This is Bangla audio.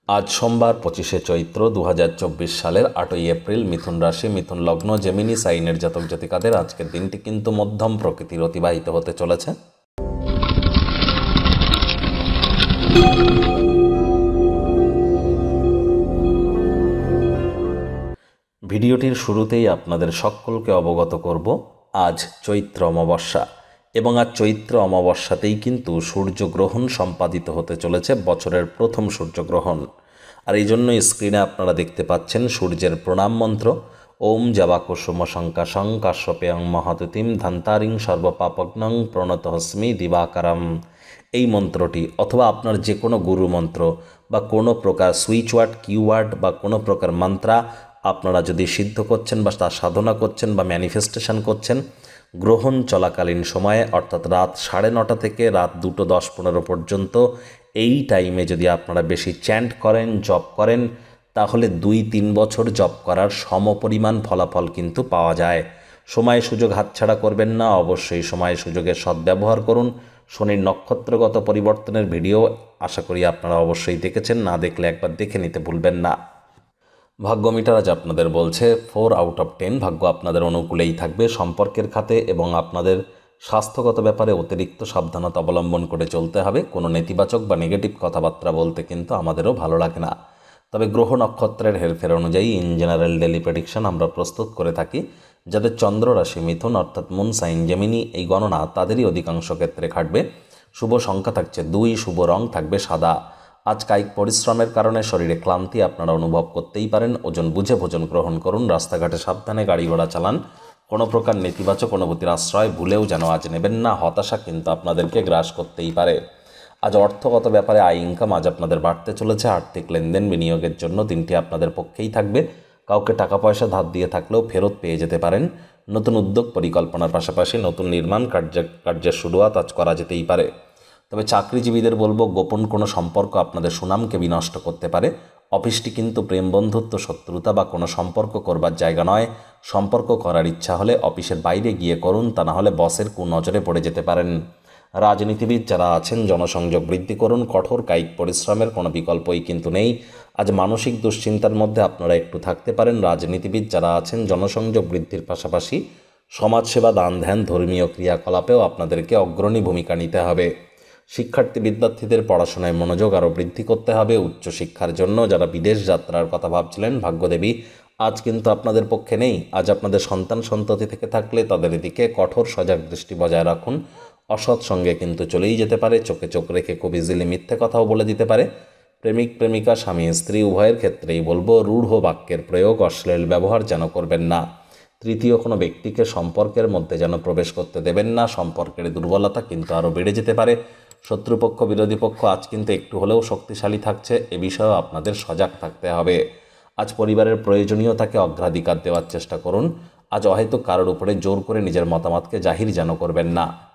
আজ সোমবার 25শে চৈত্র 2024 সালের 8ই এপ্রিল। মিথুন রাশি, মিথুন লগ্ন, জেমিনি সাইনের জাতক জাতিকাদের আজকের দিনটি কিন্তু মধ্যম প্রকৃতির অতিবাহিত হতে চলেছে। ভিডিওটির শুরুতেই আপনাদের সকলকে অবগত করব আজ চৈত্র অমাবস্যা, এবং আজ চৈত্র অমাবস্যাতেই কিন্তু সূর্যগ্রহণ সম্পাদিত হতে চলেছে, বছরের প্রথম সূর্যগ্রহণ। আর এই জন্যই স্ক্রিনে আপনারা দেখতে পাচ্ছেন সূর্যের প্রণাম মন্ত্র, ওম জবাকুসুম শঙ্কাশং কাশ্যপেয়ং মহাতুতিম ধান্তারিং সর্বপাপগ্নং প্রণতহস্মি দিবাকারম। এই মন্ত্রটি অথবা আপনার যে কোনো গুরু মন্ত্র বা কোনো প্রকার সুইচ ওয়ার্ড, কিওয়ার্ড বা কোনো প্রকার মন্ত্রা আপনারা যদি সিদ্ধ করছেন বা তা সাধনা করছেন বা ম্যানিফেস্টেশন করছেন, গ্রহণ চলাকালীন সময়ে অর্থাৎ রাত 9:30 থেকে রাত 2:10-15 পর্যন্ত এই টাইমে যদি আপনারা বেশি চ্যান্ট করেন, জপ করেন, তাহলে 2-3 বছর জপ করার সমপরিমাণ ফলাফল কিন্তু পাওয়া যায়। সময় সুযোগ হাতছাড়া করবেন না, অবশ্যই সময় সুযোগের সদ্ব্যবহার করুন। শনির নক্ষত্রগত পরিবর্তনের ভিডিও আশা করি আপনারা অবশ্যই দেখেছেন, না দেখলে একবার দেখে নিতে ভুলবেন না। ভাগ্য মিটার আজ আপনাদের বলছে 4 আউট অফ 10, ভাগ্য আপনাদের অনুকূলেই থাকবে। সম্পর্কের খাতে এবং আপনাদের স্বাস্থ্যগত ব্যাপারে অতিরিক্ত সাবধানতা অবলম্বন করে চলতে হবে। কোনো নেতিবাচক বা নেগেটিভ কথাবার্তা বলতে কিন্তু আমাদেরও ভালো লাগে না। তবে গ্রহ নক্ষত্রের হেরফের অনুযায়ী ইন জেনারেল ডেলি প্রেডিকশন আমরা প্রস্তুত করে থাকি। যাদের চন্দ্র রাশি মিথুন অর্থাৎ মুন সাইন জেমিনি, এই গণনা তাদেরই অধিকাংশ ক্ষেত্রে খাটবে। শুভ সংখ্যা থাকছে 2, শুভ রং থাকবে সাদা। আজ কায়িক পরিশ্রমের কারণে শরীরে ক্লান্তি আপনারা অনুভব করতেই পারেন। ওজন বুঝে ভোজন গ্রহণ করুন। রাস্তাঘাটে সাবধানে গাড়ি ঘোড়া চালান। কোনো প্রকার নেতিবাচক অনুভূতির আশ্রয় ভুলেও যেন আজ নেবেন না। হতাশা কিন্তু আপনাদেরকে গ্রাস করতেই পারে। আজ অর্থগত ব্যাপারে আয় ইনকাম আজ আপনাদের বাড়তে চলেছে। আর্থিক লেনদেন বিনিয়োগের জন্য দিনটি আপনাদের পক্ষেই থাকবে। কাউকে টাকা পয়সা ধার দিয়ে থাকলেও ফেরত পেয়ে যেতে পারেন। নতুন উদ্যোগ পরিকল্পনার পাশাপাশি নতুন নির্মাণ কার্যের শুরুয়াত আজ করা যেতেই পারে। তবে চাকরিজীবীদের বলবো, গোপন কোনো সম্পর্ক আপনাদের সুনামকে বিনষ্ট করতে পারে। অফিসটি কিন্তু প্রেম, বন্ধুত্ব, শত্রুতা বা কোনো সম্পর্ক করবার জায়গা নয়। সম্পর্ক করার ইচ্ছা হলে অফিসের বাইরে গিয়ে করুন, তা না হলে বসের কুনজরে পড়ে যেতে পারেন। রাজনীতিবিদ যারা আছেন জনসংযোগ বৃদ্ধি করুন। কঠোর কায়িক পরিশ্রমের কোনো বিকল্পই কিন্তু নেই। আজ মানসিক দুশ্চিন্তার মধ্যে আপনারা একটু থাকতে পারেন। রাজনীতিবিদ যারা আছেন জনসংযোগ বৃদ্ধির পাশাপাশি সমাজসেবা, দান ধ্যান, ধর্মীয় ক্রিয়াকলাপেও আপনাদেরকে অগ্রণী ভূমিকা নিতে হবে। শিক্ষার্থী বিদ্যার্থীদের পড়াশোনায় মনোযোগ আরও বৃদ্ধি করতে হবে। উচ্চশিক্ষার জন্য যারা বিদেশ যাত্রার কথা ভাবছিলেন, ভাগ্যদেবী আজ কিন্তু আপনাদের পক্ষে নেই। আজ আপনাদের সন্তান সন্ততি থেকে থাকলে তাদের দিকে কঠোর সজাগ দৃষ্টি বজায় রাখুন। অসৎ সঙ্গে কিন্তু চলেই যেতে পারে। চোখে চোখ রেখে খুব ইজিলি মিথ্যে কথাও বলে দিতে পারে। প্রেমিক প্রেমিকা, স্বামী স্ত্রী উভয়ের ক্ষেত্রেই বলবো, রূঢ় বাক্যের প্রয়োগ, অশ্লীল ব্যবহার যেন করবেন না। তৃতীয় কোনো ব্যক্তিকে সম্পর্কের মধ্যে যেন প্রবেশ করতে দেবেন না। সম্পর্কের দুর্বলতা কিন্তু আরও বেড়ে যেতে পারে। শত্রুপক্ষ, বিরোধী পক্ষ আজ কিন্তু একটু হলেও শক্তিশালী থাকছে। এ বিষয়েও আপনাদের সজাগ থাকতে হবে। আজ পরিবারের প্রয়োজনীয়তাকে অগ্রাধিকার দেওয়ার চেষ্টা করুন। আজ হয়তো কারোর উপরে জোর করে নিজের মতামতকে জাহির যেন করবেন না।